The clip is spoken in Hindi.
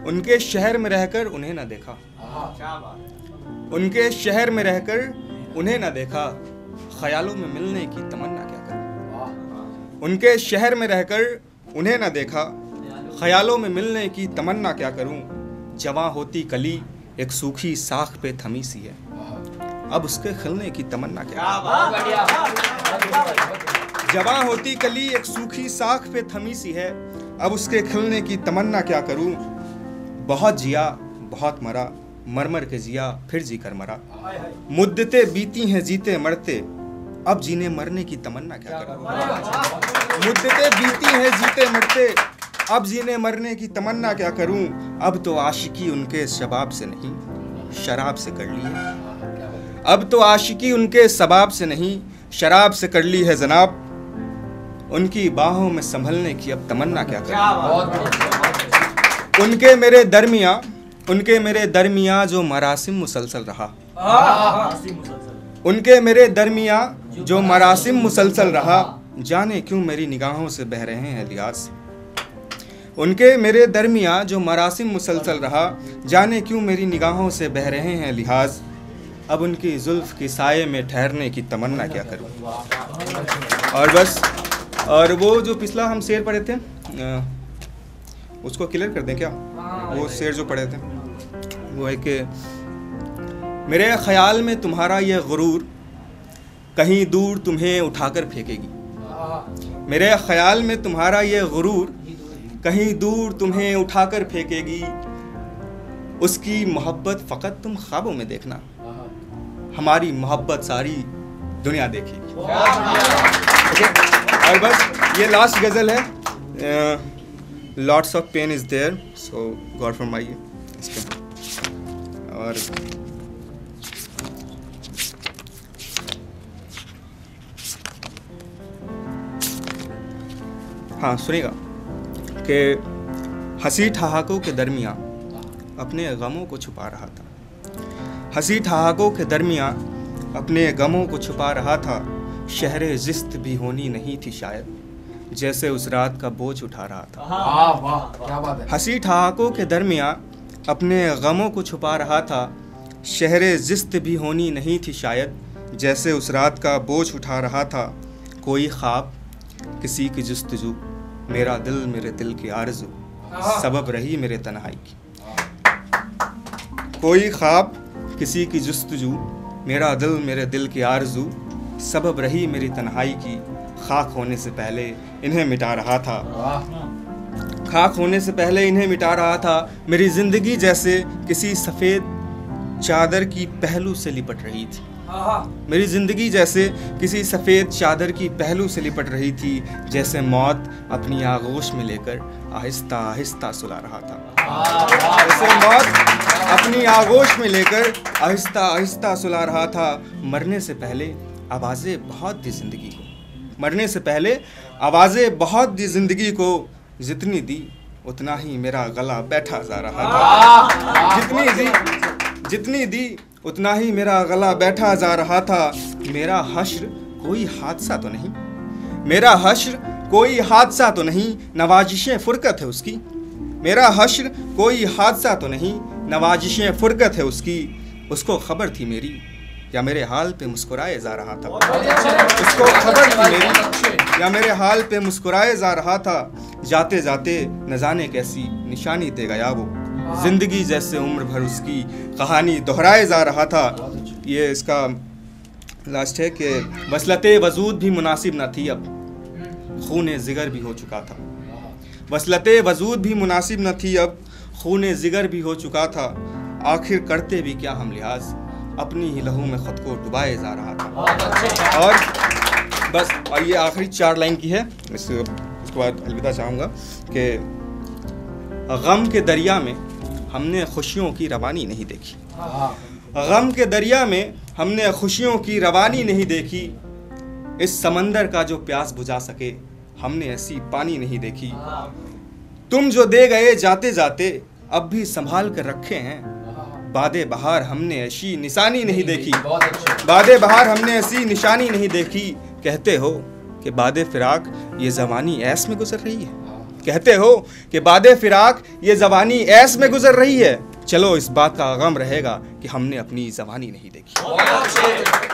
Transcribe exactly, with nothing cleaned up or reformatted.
उनके शहर में रहकर उन्हें न देखा, उनके शहर में रहकर उन्हें न देखा, ख्यालों में मिलने की तमन्ना क्या करूं। उनके शहर में रहकर उन्हें न देखा, ख्यालों में मिलने की तमन्ना क्या करूं। जवां होती कली एक सूखी साख पे थमी सी है, अब उसके खिलने की तमन्ना क्या करूं। जवां होती कली एक सूखी साख पे थमी सी है, अब उसके खिलने की तमन्ना क्या करूं। बहुत जिया बहुत मरा, मर मर के जिया फिर जी कर मरा। मुद्दते बीती हैं जीते मरते, अब जीने मरने की तमन्ना क्या करूं। मुद्दते बीती हैं जीते मरते, अब जीने मरने की तमन्ना क्या करूं। अब तो आशिकी उनके शबाब से नहीं शराब से कर ली है, अब तो आशिकी उनके शबाब से नहीं शराब से कर ली है जनाब। उनकी बाहों में संभलने की अब तमन्ना क्या करूं। उनके मेरे दरमिया उनके मेरे दरमिया जो मरासिम मुसलसल रहा, उनके मेरे दरमिया जो मरासिम मुसलसल रहा, जाने क्यों मेरी निगाहों से बह रहे हैं लिहाज। उनके मेरे दरमिया जो मरासिम मुसलसल रहा, जाने क्यों मेरी निगाहों से बह रहे हैं लिहाज। अब उनकी जुल्फ की साये में ठहरने की तमन्ना क्या करूं। और बस, और वो जो पिछला हम शेर पढ़े थे उसको क्लियर कर दें क्या। वो शेर जो पढ़े थे वो है कि मेरे ख्याल में तुम्हारा यह गुरूर कहीं दूर तुम्हें उठाकर फेंकेगी। मेरे ख्याल में तुम्हारा यह गुरूर कहीं दूर तुम्हें उठाकर फेंकेगी। उसकी मोहब्बत फ़कत तुम ख्वाबों में देखना, हमारी मोहब्बत सारी दुनिया देखेगी। और बस ये लास्ट गज़ल है। Lots of pain is there so गॉड फरमाइए इस पर। और हाँ सुनिएगा कि हंसी ठहाकों के दरमिया अपने गमों को छुपा रहा था। हंसी ठहाकों के दरमिया अपने गमों को छुपा रहा था। शहरे जिस्त भी होनी नहीं थी शायद, जैसे उस रात का बोझ उठा रहा था। वाह वाह क्या बात है। हंसी ठहाकों के दरमिया अपने गमों को छुपा रहा था। शहरे जिस्त भी होनी नहीं थी शायद, जैसे उस रात का बोझ उठा रहा था। कोई ख्वाब किसी की जुस्तजू, मेरा दिल मेरे दिल की आरज़ू, सबब रही मेरे तन्हाई की। कोई ख्वाब किसी की जुस्तजू, मेरा दिल मेरे दिल की आरज़ू, सबब रही मेरी तन्हाई की। खाक होने से पहले इन्हें मिटा रहा था, खाक होने से पहले इन्हें मिटा रहा था। मेरी ज़िंदगी जैसे किसी सफ़ेद चादर की पहलू से लिपट रही थी। मेरी ज़िंदगी जैसे किसी सफ़ेद चादर की पहलू से लिपट रही थी, जैसे मौत अपनी आगोश में लेकर आहिस्ता आहिस्ता सुला रहा था। जैसे मौत अपनी आगोश में लेकर आहिस्ता आहिस्ता सुला रहा था। मरने से पहले आवाज़ें बहुत दी ज़िंदगी को, मरने से पहले आवाज़ें बहुत दी ज़िंदगी को। जितनी दी उतना ही मेरा गला बैठा जा रहा था। जितनी दी जितनी दी उतना ही मेरा गला बैठा जा रहा था। मेरा हश्र कोई हादसा तो नहीं, मेरा हश्र कोई हादसा तो नहीं, नवाजिशें फुरकत है उसकी। मेरा हश्र कोई हादसा तो नहीं, नवाजिशें फुरकत है उसकी। उसको खबर थी मेरी या मेरे हाल पे मुस्कुराए जा रहा था। उसको खबर थी मेरी या मेरे हाल पे मुस्कुराए जा रहा था। जाते जाते न जाने कैसी निशानी दे गया वो, जिंदगी जैसे उम्र भर उसकी कहानी दोहराए जा रहा था। ये इसका लास्ट है कि वसलते वजूद भी मुनासिब न थी, अब खून जिगर भी हो चुका था। वसलते वजूद भी मुनासिब न थी, अब खून जिगर भी हो चुका था। आखिर करते भी क्या हम लिहाज, अपनी ही लहू में ख़ुद को डुबाए जा रहा था। और बस, और ये आखिरी चार लाइन की है, इसके उसके बाद अलविदा चाहूँगा कि गम के दरिया में हमने खुशियों की रवानी नहीं देखी। गम के दरिया में हमने खुशियों की रवानी नहीं देखी। इस समंदर का जो प्यास बुझा सके हमने ऐसी पानी नहीं देखी। तुम जो दे गए जाते जाते अब भी संभाल कर रखे हैं। बादे बहार हमने ऐसी निशानी नहीं देखी। बादे बहार हमने ऐसी निशानी नहीं देखी। कहते हो कि बादे फिराक ये जवानी ऐस में गुजर रही है। कहते हो कि बादे फिराक ये जवानी ऐस में गुजर रही है, चलो इस बात का गम रहेगा कि हमने अपनी जवानी नहीं देखी।